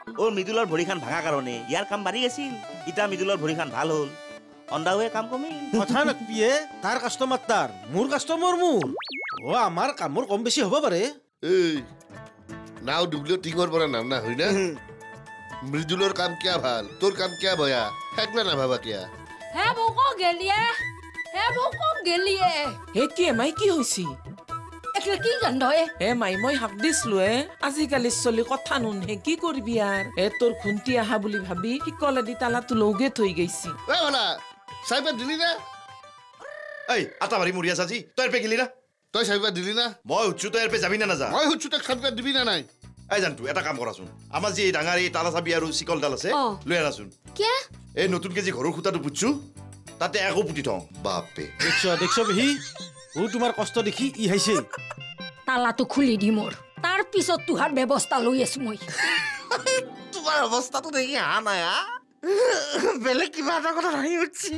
ওর মৃদুলৰ ভৰিখান ভাঙা কাৰণে ইয়াৰ কাম বাঢ়ি আছিল ইটা মৃদুলৰ ভৰিখান ভাল হ'ল অন্দাৱে কাম কমিল কথা নকবিয়ে তাৰ কাষ্টমাৰ তাৰ মোৰ কাষ্টমাৰ মোৰ ও আমাৰ কামৰ কম বেছি হ'ব পাৰে এই নাও ডুবলিও টিঙৰ পৰা নাম না হয় না মৃদুলৰ কাম কিয়া ভাল তোৰ কাম কিয়া বয়া হেকলা না ভাবা কিয়া হে মোক গেলিয়ে হে কি মাই কি হৈছি একলা কি গন্ধয়ে হে মাই মই হাক দিছলো আজিকালি চলি কথা নুনহে কি কৰিবি আর তোৰ খুন্তি আহা বুলি ভাবি শিকলেদি তালাটো লৌগে থৈ গৈছি এ ভলা চাইবা দিলি না এই আটা মাৰি মৰিয়া সাজি তই পে গিলি না তই চাইবা দিলি না মই উচ্চু তই পে যাবি না না যা মই হুচু তাক চাইবা দিবি না নাই এই জানতো এটা কাম কৰাচোন আমাৰ যি ডাঙাৰী তালা চাবি আৰু চিকলডাল আছে লৈ আনাচোন কে এই নতুনকে যি ঘৰৰ খুঁটাটো পুতছো তাতে একো পুতি থওঁ বাপে দেখছ বিহি ও তোমাৰ কষ্ট দেখি ই হাইছে তালাটো খুলি দি মোৰ তাৰ পিছত তোহাৰ ব্যৱস্থা লৈ আছো মই তোমাৰ অৱস্থাটো দেখি হা নাই বেলেগ কিবা এটা কথা হাঁহি উঠছি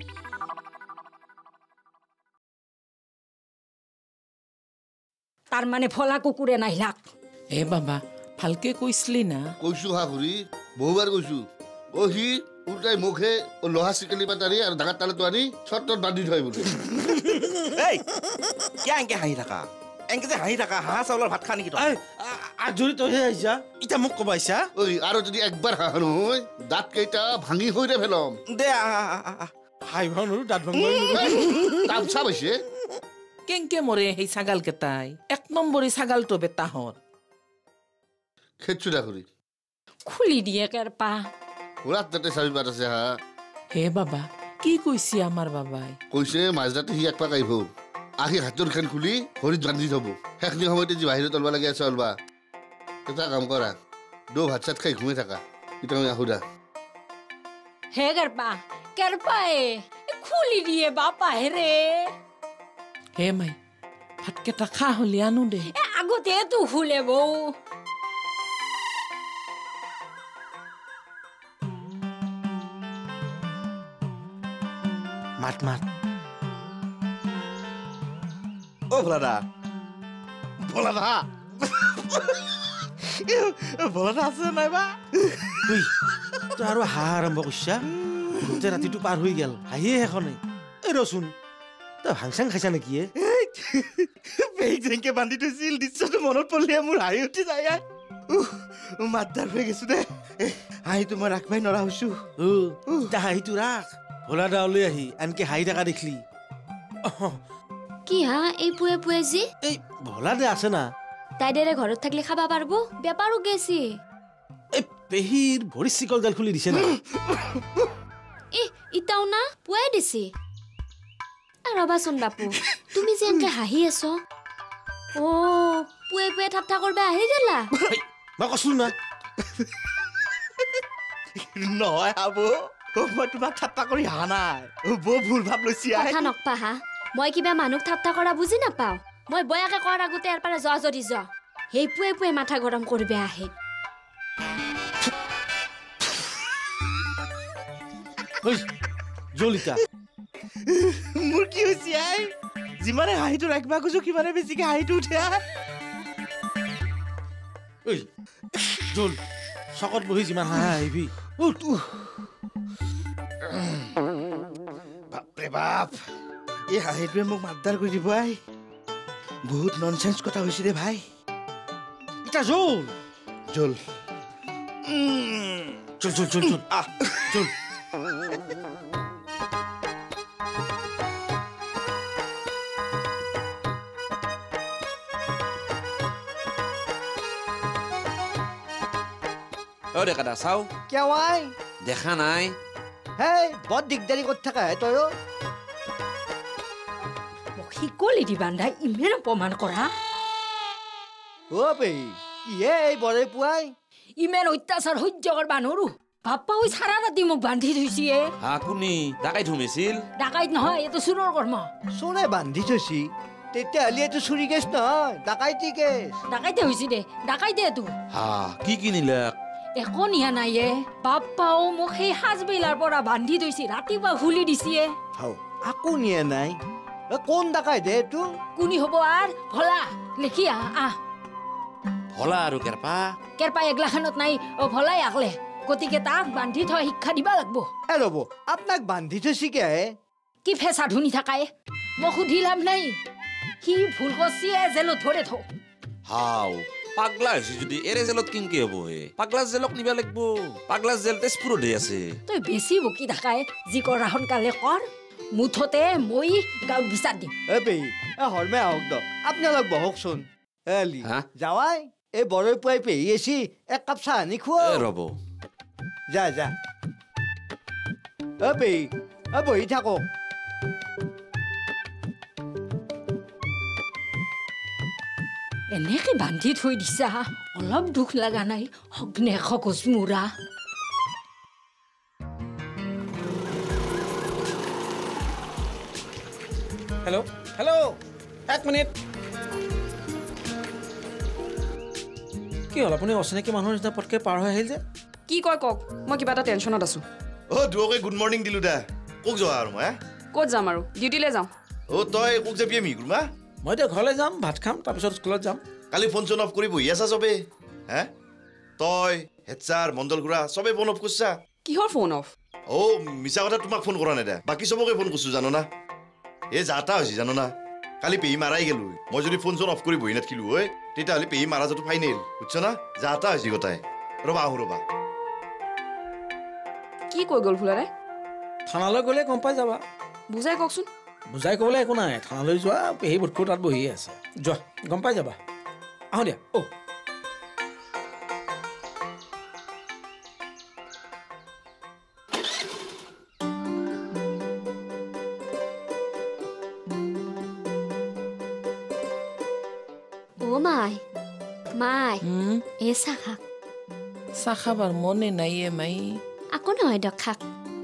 তাৰ মানে ফলা কুকুৰে নাহিলাক হে বাবা ভালকে কৈছলি না কৈছো হা ঘুৰি বহুবাৰ কৈছো ও সি উল্টাই মুখে ও লোহা চিকেলি পাতাৰি আৰু ডাঙৰ তালাটো আনি চটত বান্ধি থয় বোলে এই কিয় এংকে হাঁহি থাকা এংকে যে হাঁহি থাকা হাঁহ চাউলৰ ভাত খা নেকি তই আজৰি তইহে আহিছা এতিয়া মোক কবাইছা ঐ আৰু যদি একবাৰ হাঁহ নহয় দাঁত কেইটা ভাঙি হৈ ফেলম দে হাই ভাওনৰো দাঁত ভাঙিব দাম চাপ হৈছে কেংকে মৰে সেই ছাগাল কেইটাই এক নম্বৰী ছাগালটো বেটাহত খেতছো দা ঘুৰি খুলি দিয়ে কেৰপা পুৰা তাতে চাবি পাত আছে হা হে বাবা কি কৈছি আমাৰ বাবাই কৈছে মাজৰাতে সি একপাক আহিব আহি হাতৰ খান খুলি ভৰিত বান্ধি থব সেইখিনি সময়তে যি বাহিৰত অলবা লাগি আছে অলবা এটা কাম কৰা দো ভাত চাত খাই ঘুমাই থাকা এতিয়া মই আহো দা হে কেৰপায়ে খুলি দিয়ে বাপা হেৰে হে মাই ভাতকেইটা খা হলি আনো দে আগতে তো খুলে বৌ মাত মাত ও ভোলাদা ভোলাদা আছে নাইবা তই আৰু হাঁহ আৰম্ভ কৰিছা গোটেই ৰাতিটো পাৰ হৈ গেল হাঁহিয়ে শেষনে এই ৰচোন তই ভাংচাং খাইছা নেকি পেহীক যেনেকে বান্ধি থৈছিল দৃশ্যটো মনত পৰিলে মোৰ হাঁহি উঠি যায় মাতদাৰ হৈ গৈছো দে হাঁহিটো মই ৰাখবাই নৰা হৈছো হাঁহিটো ৰাখ ভোলা দাৱলৈ আহি আনকি হাঁহি থকা দেখিলি কি হা এই পুয়ে পুয়ে জি এই ভোলা দে আছে না তাই দেৰে ঘৰত থাকিলে খাবা পারবো বেপারও গেছি এই পেহীৰ ভৰি চিকল জাল খুলি দিছে না ইটাও না পুয়ে দিছি ৰবাচোন বাপু তুমি যে এনেকে হাঁহি আছো ও পুয়ে পুয়ে ঠাট্টা কৰবা আহি গেলা মই কৈছিলো না নহয় আবো মই তোমাক ঠাট্টা কৰি হাঁহা নাই বৰ ভুল ভাৱ লৈছি কথা নকপা হা মই কিবা মানুহ ঠাট্টা কৰা বুজি নাপাও মই বয়াকে কৰাৰ আগতে ইয়াৰ পৰা যোৱা যদি যোৱা সেই পুয়ে পুয়ে মাথা গৰম কৰিবে আহে জলিতা মোৰ কি হৈছে আই যিমানে হাঁহিটো ৰাখিবা কৈছো কিমানে বেছিকে হাঁহিটো উঠে জল চকত বহি যিমান হাঁহ আহিবি বাপৰে বাপ এই হাঁহিটোৱে মোক মাতদাৰ কৰি দিব আই বহুত ননচেন্স কথা হৈছে দে ভাই এটা জল জল চল চল চল চল চল ও দেখা দা চাও কেৱাই দেখা নাই হেই বৰ দিগদাৰি কৰি থাকা হে তয়ো মোক শিকলি দি বান্ধাই ইমান অপমান কৰা অ পেহী কিহে এই বৰে পুৱাই ইমান অত্যাচাৰ সহ্য কৰবা নৰো বাপ্পা ওই সারা ৰাতি মোক বান্ধি থৈছে হাকুনি ডাকাই ধুমেছিল ডাকাইত নহয় এইটো চুৰৰ কৰ্ম চোৰে বান্ধি থৈছি তেতিয়াহ'লে এইটো চুৰি কেছ নহয় ডাকাইতি কেছ ডাকাইতে হৈছে দে ডাকাইতে এইটো হা কি কিনিলে একো নিয়া নাইয়ে বাপ্পাও মোক সেই সাজবেলাৰ পৰা বান্ধি থৈছে ৰাতিপুৱা খুলি দিছে হাও আকো নিয়া নাই কোন ডাকাই দে এইটো কোনি হ'ব আৰু ভলা লিখি আহ ভলা আৰু কেৰপা কেৰপা এগলাখানত নাই ভলাই আকলে গতিকে তাক বান্ধি থোৱা শিক্ষা দিবা লাগব ৰ'ব আপোনাক বান্ধি থৈছি কে কি ফেঁচা ধুনি থাকাই মই সুধি লাভ নাই সি ভুল কৰছি জেলত ধৰে থ হাও পাগলা হৈছে যদি এৰে জেলত কিনকে হ'ব হে পাগলা জেলক নিবা লাগব পাগলা জেল তেজপুৰতে আছে তই বেছি বকি থাকাই যি কৰা সোনকালে কৰ মুঠতে মই গাঁৱত বিচাৰ দিম পেহী হৰমে আহক দক আপোনালোক বহকচোন এলি হা? যাৱাই এই বৰৈ পুৱাই পেহী আছি এক কাপ চাহ আনি খুৱা ৰ'ব যা যা পেহী বহি থাকক এনেকে বান্ধি থৈ দিছা অলপ দুখ লগা নাই সগ্নে খকচ মুৰা হেল্ল' হেল্ল' এক মিনিট কি হ'ল আপুনি অচিনাকি মানুহৰ নিচিনা পটকে পাৰ হৈ আহিল যে কি কয় কওক মই কিবা এটা টেনশ্যনত আছোঁ দুয়োকে গুড মৰ্ণিং দিলোঁ দা কোক যোৱা আৰু মই ক'ত যাম আৰু ডিউটিলৈ যাওঁ তই কোক যাবি আমি গুৰুমা মই এতিয়া ঘৰলৈ যাম ভাত খাম তাৰপিছত স্কুলত যাম কালি ফোন চোন অফ কৰি বহি আছা চবে হে তই হেডছাৰ মণ্ডল খুৰা চবে ফোন অফ কৰিছা কিহৰ ফোন অফ মিছা কথা তোমাক ফোন কৰা নাই দে বাকী চবকে ফোন কৰিছোঁ জানো না এই যাতা হৈছে জানো না কালি পেহী মাৰাই গেলোঁ মই যদি ফোন চোন অফ কৰি বহি নাথাকিলোঁ হয় তেতিয়াহ'লে পেহী মাৰা যোৱাটো ফাইনেল বুজিছ না যাতা হৈছে গোটাই ৰ'বা আহোঁ ৰ'বা কি কৈ গ'ল ফুলাৰে থানালৈ গ'লে গম পাই যাবা বুজাই কওকচোন বুজাই ক'বলৈ একো নাই থানালৈ যোৱা পেহী বোটখোৰ তাত বহি আছে যোৱা গম পাই যাবা আহোঁ দিয়া মাই এই চাহ খাক চাহ খাবাৰ মনে নাই মাই আকৌ নহয় দক খাক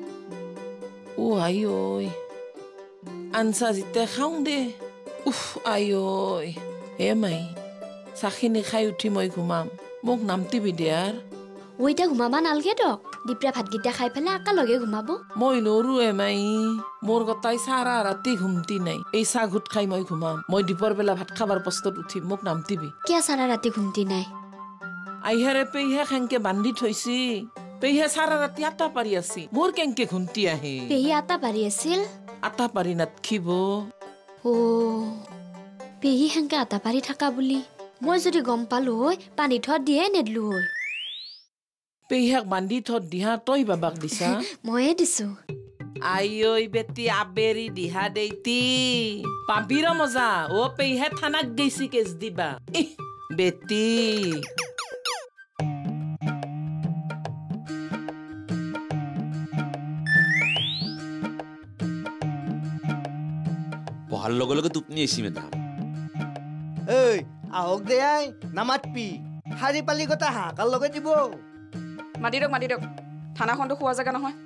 আই ঐ আনচা যেতিয়া খাওঁ দে আই ঐ মাই চাহখিনি খাই উঠি মই ঘুমাম মোক নামটিবি দিয়াৰ এতিয়া ঘুমাবা নালগে দক দিপৰা ভাতকেইটা খাই পেলাই আকা লগে ঘুমাব মই নৰো মাই মোৰ গতাই চাৰা ৰাতি ঘুমতি নাই এই চাহ ঘুট খাই মই ঘুমাম মই দীপৰ বেলা ভাত খাবাৰ প্ৰস্তুত উঠিম মোক নামটিবি কিয় চাৰা ৰাতি ঘুমতি নাই আইহাৰে পেহীহে কেংকে বান্ধি থৈছি পেহীহে চাৰা ৰাতি আটা পাৰি আছি মোৰ কেংকে ঘুমতি আহে পেহী আটা পাৰি আছিল আটা পাৰি নাতখিব পেহী হেংকে আটা পাৰি থাকা বুলি মই যদি গম পালো হয় পানী থোৱা দিয়ে নেদলো হয় পেহীক বান্ধি থত দিহা তই বাবাক দিছা ময়ে দিছো আই ঐ বেটি আবেৰি দিহা দেইতি পাবিৰ মজা পেহীহে থানাক গৈছি কেছ দিবা বেটি পঢ়াৰ লগে লগে টোপনি আহিছি মেডাম আহক দে আই নামাতপি শাৰী পালি কথা হাঁকাৰ লগে দিব মাতি দিয়ক থানাখনটো খোৱা জেগা নহয়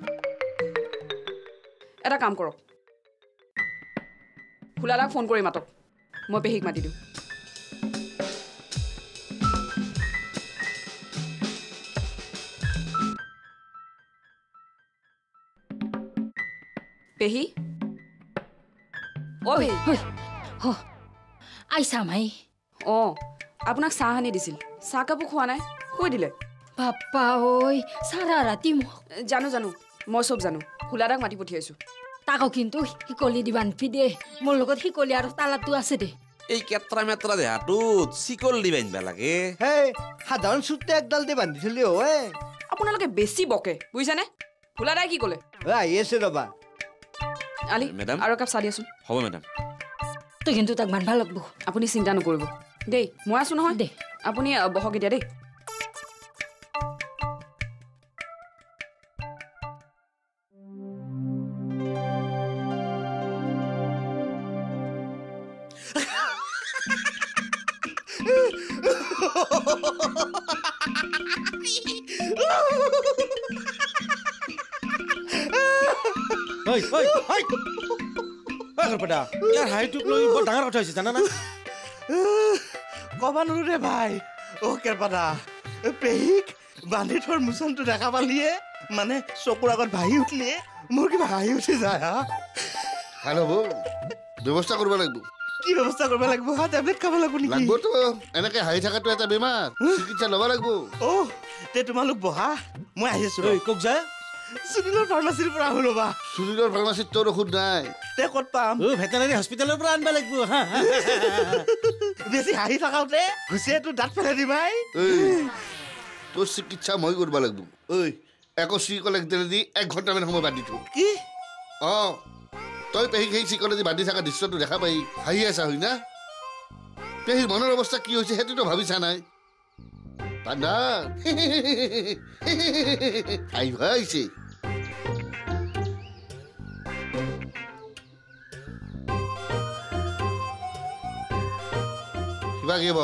এটা কাম কৰক ফুলাদাক ফোন কৰি মাতক মই পেহীক মাতি দিওঁ পেহী পেহী আইছা মাই আপোনাক চাহ আনি দিছিল চাহ কাপো খোৱা নাই কৈ দিলে বাপ্পা চাৰা ৰাতি জানো মই চব জানো ফুলাদাক মাতি পঠিয়াইছো তাকো কিন্তু শিকলি দি বান্ধি দে মোৰ লগত শিকলি আৰু তালাটো আছে দে এই কেটৰা মেটৰা দেহাটোত চিকল দি বান্ধিব লাগে সাধাৰণ চুটে একডাল দি বান্ধি থলি হয় আপোনালোকে বেছি বকে বুজিছানে ফুলাদাই কি ক'লে আহি আছে ৰবা আলি মেডাম আৰু কাপ চাহ দিয়াচোন হ'ব মেডাম তই কিন্তু তাক বান্ধিব লাগব আপুনি চিন্তা নকৰিব দেই মই আছো নহয় দে আপুনি বহক এতিয়া দেই ইয়াৰ হাঁহিটোক লৈ বৰ ডাঙৰ কথা হৈছে জানা না কবা নোৱাৰো ৰে ভাই কেৰপাদা পেহীক বান্ধি থোৱাৰ মোচনটো দেখা পালিয়ে মানে চকুৰ আগত ভাহি উঠলিয়ে মোৰ কিবা হাঁহি উঠি যায় ভাল হ'ব ব্যৱস্থা কৰিব লাগিব কি ব্যৱস্থা কৰিব লাগিব হা টেবলেট খাব লাগিব নেকি লাগবতো এনেকে হাঁহি থকাটো এটা বেমাৰ চিকিৎসা ল'ব লাগিব তে তোমালোক বহা মই আহি আছো কক যায় সুনীলৰ ফাৰ্মাচীৰ পৰা আহো ৰ'বা সুনীলৰ ফাৰ্মাচীত তোৰ ঔষধ নাই তে ক'ত পাম ভেটেনাৰী হস্পিটেলৰ পৰা আনিব লাগিব বেছি হাঁহি থাকাওতে ঘুচিয়াটো দাঁত পেলাই দিবাই তোৰ চিকিৎসা মই কৰিব লাগিব ঐ একো চিকলেক্টৰেদি 1 ঘণ্টামান সময় বান্ধি থওঁ কি তই পেহীক সেই চিকলেদি বান্ধি থকা দৃশ্যটো দেখা পাই হাঁহি আছা হয় না পেহীৰ মনৰ অৱস্থা কি হৈছে সেইটোতো ভাবিছা নাই পাণ্ডা আহিবা আহিছে কিবা কিব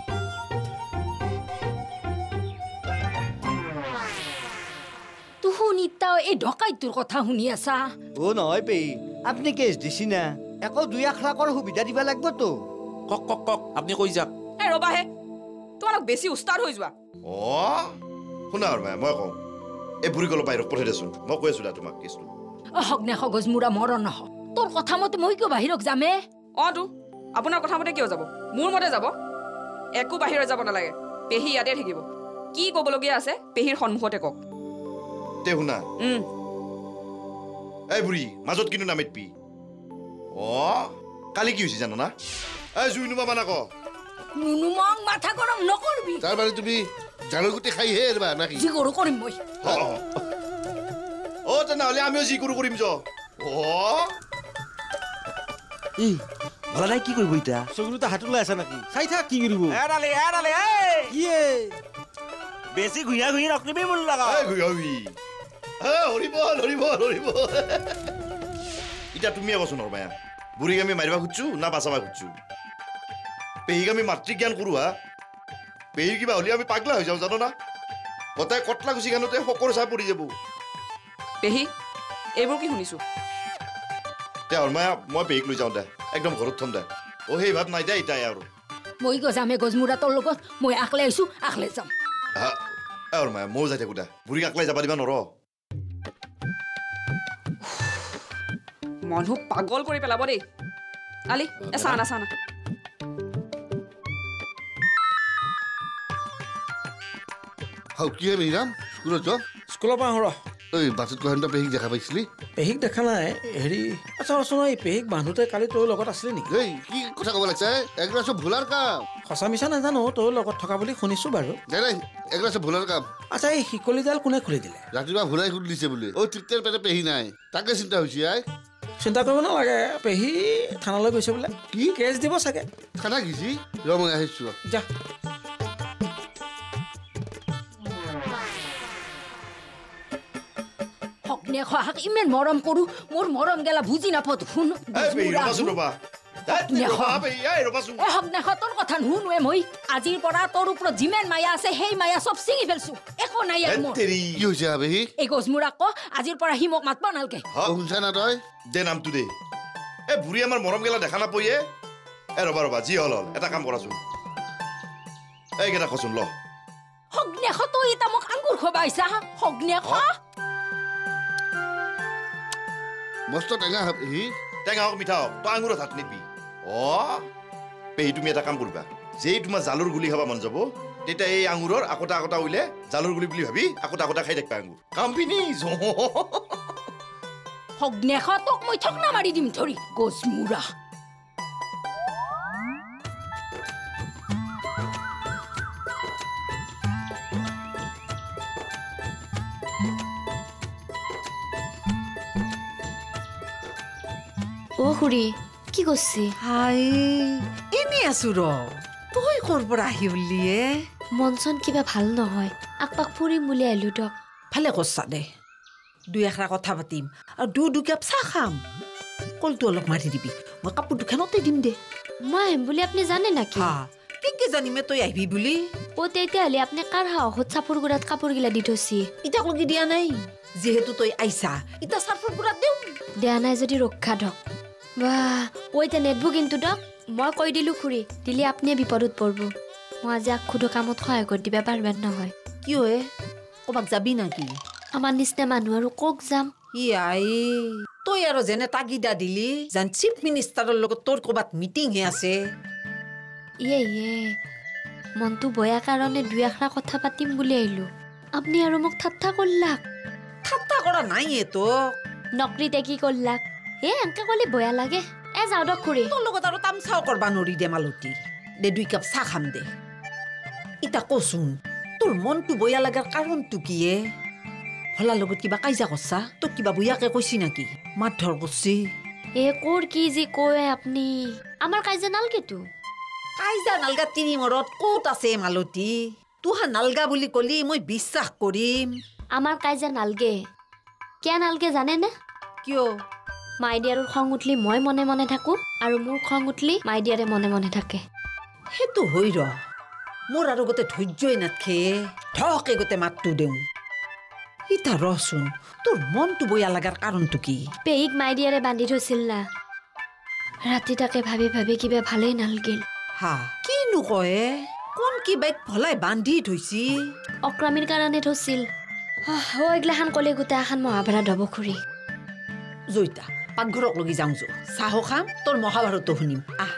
শুনিতাও এই ডকাইটোৰ কথা শুনি আছা নহয় পেহী আপুনি কেছ দিছি না একো 2 আখৰাকৰ সুবিধা দিব লাগিব তো কক কক কক আপুনি কৈ যাক ৰবাহে তোমালোক বেছি উস্তাদ হৈ যোৱা শুনা আৰু মই কওঁ এই বুঢ়ী গলো বাহিৰত পঠাই দেচোন মই কৈ আছো দা তোমাক কেছটো হকনে খগজ মুৰা মৰণ নহ তোৰ কথা মতে মই কিয় বাহিৰত যামে তো আপোনাৰ কথা মতে কিয় যাব মোৰ মতে যাব একো বাহিৰত যাব নালাগে পেহী ইয়াতে থাকিব কি ক'বলগীয়া আছে পেহীৰ সন্মুখতে কওক তে শুনা এই বুঢ়ী মাজত কিন্তু নামিত পি কালি কি হৈছে জানো না এই জুই নুমা বানা ক নুনুমং মাথা গৰম নকৰবি তাৰ মানে তুমি জালৰ গুটি খাই হে এৰবা নাকি যি কৰো কৰিম মই তেনেহ'লে আমিও যি কৰো কৰিম য ভলা নাই কি কৰিব এতিয়া চকুলোটা হাত ওলাই আছে নেকি চাই থাক কি কৰিব বেছি ঘূঞা ঘূঞি নকৰিবি মোৰ লগা এতিয়া তুমিয়ে কচোন নৰমায়া বুঢ়ীক আমি মাৰিবা খুজিছো না বাচাবা খুজিছো পেহীক আমি মাতৃজ্ঞান কৰো হা পেহীৰ কিবা হ'লে আমি পাগলা হৈ যাওঁ জানো না গোটাই কটলা গুচি গানোতে সকলো চাই পৰি যাব পেহী এইবোৰ কি শুনিছো তে হৰমায়া মই পেহীক লৈ যাওঁ দে একদম ঘৰত থম দে সেই ভাৱ নাই দে ইটাই আৰু মই গজামে গজমুৰা তোৰ লগত মই আকলে আহিছো আকলে যাম হৰমায়া ময়ো যাই থাকো দে বুঢ়ীক আকলাই যাবা দিবা নৰ মানুহ পাগল কৰি পেলাব দেই আলি চানা চানা কি হে মেহিৰাম স্কুলত যোৱা স্কুলৰ পৰা আহোঁ ঐ বাছত গহন্ত পেহীক দেখা পাইছিলি পেহীক দেখা নাই হেৰি আচ্ছা ৰচোন এই পেহীক বান্ধোতে কালি তোৰ লগত আছিলি নেকি এই কি কথা ক'ব লাগিছে এগৰা চব ভুলাৰ কাম সঁচা মিছা নাজানো তোৰ লগত থকা বুলি শুনিছো বাৰু নাই এগৰা চব ভুলাৰ কাম আচ্ছা এই শিকলিডাল কোনে খুলি দিলে ৰাতিপুৱা ভুলাই খুলি দিছে বোলে তৃপ্তিৰ পেটে পেহী নাই তাকে চিন্তা হৈছে চিন্তা কৰিব নালাগে পেহী থানালৈ গৈছে বোলে কি কেছ দিব চাগে থানা গিছি মই আহিছো যা হকনে খহাক ইমান মৰম কৰো মোৰ মৰম গেলা বুজি নাপাত শুন তোৰ কথা নুশুনোৱে মই আজিৰ পৰা তোৰ ওপৰত যিমান মায়া আছে সেই মায়া চব ছিঙি পেলছো একো নাই এই গজমুৰাক ক আজিৰ পৰা সি মোক মাতবা নালগে শুনছা না তই দে নামটো দে এই বুঢ়ী আমাৰ মৰম গেলা দেখা নাপয়ে ৰবা যি হল এটা কাম কৰাচোন এইকেইটা কচোন ল হগ্নে তই এটা মোক আঙুৰ খবাইছা হগ্নে মস্ত টেঙা পেহী টেঙা হওক মিঠা হওক তই আঙুৰত হাত নিবি পেহী তুমি এটা কাম কৰিবা যেই তোমাৰ জালুৰ গুলি খাব মন যাব তেতিয়া এই আঙুৰৰ আকোটা আকোটা উইলে জালুৰ গুলি বুলি ভাবি আকোটা আকোটা খাই থাকিবা আঙুৰ কাম ফিনিছ হগ্নে তোক মই ঠকনা মাৰি দিম ধৰি গজমুৰা খুৰী কি কৈছে হাই এনে আছো তই কৰ পৰা আহি উলিয়ে মন চন কিবা ভাল নহয় আকপাক ফুৰিম বুলি আহিলো দক ভালে কৰছা দে 2 এখৰা কথা পাতিম আৰু 2 কাপ চাহ খাম কলটো অলপ মাৰি দিবি মই কাপোৰ দোকানতে দিম দে মই আহিম বুলি আপুনি জানে নাকি কেনেকে জানিমে তই আহিবি বুলি তেতিয়াহ'লে আপুনি কাৰ সাহসত চাপৰ গুড়াত কাপোৰ গিলা দি থৈছি ইটাক লগি দিয়া নাই যিহেতু তই আইছা ইটা চাপৰ গুড়াত দিওঁ দিয়া নাই যদি ৰক্ষা ধক এতিয়া নেটবো কিন্তু দক মই কৈ দিলো খুৰী দিলে আপুনি বিপদত পৰব মই আজি আখুটো কামত সহায় কৰি দিবা পাৰবেন নহয় কিয় ক'বাক যাবি নাকি আমাৰ নিচিনা মানুহ আৰু কক যাম তই আৰু যেনে তাগিদা দিলি যেন চিফ মিনিষ্টাৰৰ লগত তোৰ ক'ৰবাত মিটিংহে আছে ইয়ে মনটো বয়া কাৰণে দুই আখৰা কথা পাতিম বুলি আহিলো আপুনি আৰু মোক ঠাট্টা কৰলাক ঠাট্টা কৰা নাই তোক নকৰিতে কি কৰলাক এনকে ক'লে বয়া লাগে যাওঁ দক খুৰী তোৰ লগত আৰু তামচাও কৰবা নৰি দে মালতী দে 2 কাপ চাহ খাম দে ইতা কচোন তোৰ মনটো বয়া লগাৰ কাৰণটো কিয়ে ভলাৰ লগত কিবা কাইজা কৰছা তোক কিবা বয়াকে কৈছি নেকি মাৰধৰ কৰছি কৰ কি যি কয় আপুনি আমাৰ কাইজা নালগেতো কাইজা নালগা তিনি মৰত ক'ত আছে মালতী তোহা নালগা বুলি কলি মই বিশ্বাস কৰিম আমাৰ কাইজা নালগে কিয় নালগে জানেনে কিয় মাইডিয়াৰৰ খং উঠলি মই মনে মনে থাকো আৰু মোৰ খং উঠলি মাইডিয়াৰে মনে মনে থাকে সেইটো হৈ ৰ মোৰ আৰু গোটেই ধৈৰ্যই নাথকে ঠকে গোটেই মাতটো দিওঁ ইতা ৰচোন তোৰ মনটো বয়া লগাৰ কাৰণটো কি পেহীক মাইডিয়াৰে বান্ধি থৈছিল না ৰাতি তাকে ভাবি ভাবি কিবা ভালেই নালগিল হা কিনো কয় কোন কি বাইক ভলাই বান্ধি থৈছি অক্ৰামীৰ কাৰণে থৈছিল এইগিলাখান ক'লে গোটেই এখন মহাভাৰত হ'ব খুৰী জৈতা পাকঘৰক লগি যাওঁ চাহ খাম তোৰ মহাভাৰতো শুনিম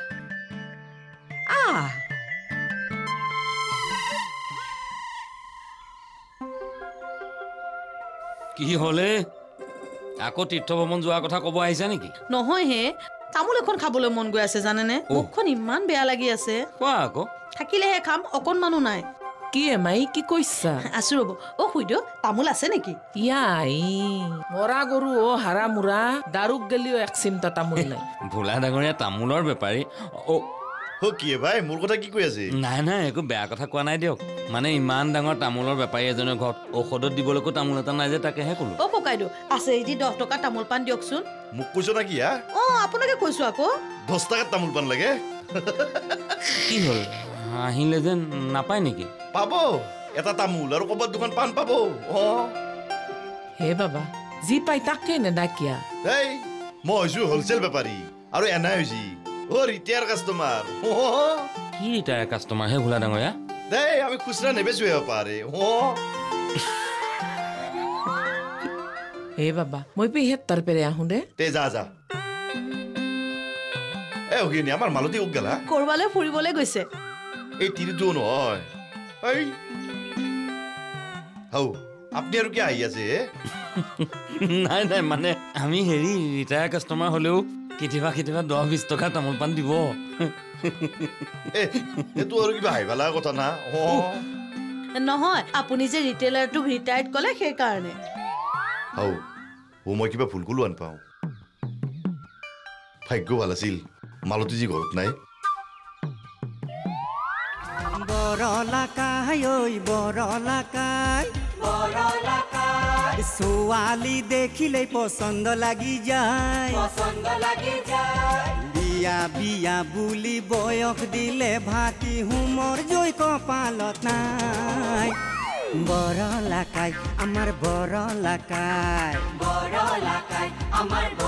কি হলে আকৌ তীৰ্থ ভ্ৰমণ যোৱাৰ কথা ক'ব আহিছা নেকি নহয় হে তামোল এখন খাবলৈ মন গৈ আছে জানেনে মুখখন ইমান বেয়া লাগি আছে কোৱা আকৌ থাকিলেহে খাম অকণমানো নাই কি এমাই কি কৈছা আছো ৰ'ব খুইদেউ তামোল আছে নেকি ইয়াই মৰা গৰু হাৰা মুৰা দাৰুক গেলিও এক চিমটা তামোল নাই ভোলা ডাঙৰীয়া তামোলৰ বেপাৰী কি ভাই মোৰ কথা কি কৈ আছে নাই একো বেয়া কথা কোৱা নাই দিয়ক মানে ইমান ডাঙৰ তামোলৰ বেপাৰী এজনৰ ঘৰত ঔষধত দিবলৈকো তামোল এটা নাই যে তাকেহে ক'লো ককাইদেউ আছে যদি 10 টকা তামোল পাণ দিয়কচোন মোক কৈছ না কি আপোনাকে কৈছো আকৌ 10 টকাত তামোল পাণ লাগে কি হ'ল আহিলে যেন নাপায় নেকি পাব এটা তামোল আৰু ক'ৰবাত দুখন পাণ পাব হে বাবা যি পাই তাকে নেডাকিয়া এই মই হৈছো হ'লচেল বেপাৰী আৰু এনাই হৈছি ৰিটায়াৰ কাষ্টমাৰ কি ৰিটায়াৰ কাষ্টমাৰ হে ভোলা ডাঙৰীয়া দেই আমি খুচৰা নেবেচোৱে পাৰে হে বাবা মই পেহিত তাৰ পেৰে আহোঁ দে তে যা অহিনী আমাৰ মালতী উক গেলা কৰবালৈ ফুৰিবলৈ গৈছে এই তিৰিটো নহয় আপুনি আৰু কি আহি আছে নাই মানে আমি হেৰি ৰিটায়াৰ কাষ্টমাৰ হলেও কেতিয়াবা 10-20 টকা তামোল পাণ দিব এইটো আৰু কিবা হাঁহিব লগা কথা না নহয় আপুনি যে ৰিটেইলাৰটোক ৰিটায়াৰ্ড ক'লে সেইকাৰণে মই কিবা ভুল কলো পাওঁ ভাগ্য ভাল আছিল মালতী যি ঘৰত নাই বৰলা কাই বৰলা কাই ছোৱালী দেখিলেই পচন্দ লাগি যায় বিয়া বুলি বয়স দিলে ভাতি হুমৰ জৈ কপালত নাই বৰলা কাই আমাৰ বৰলা কাই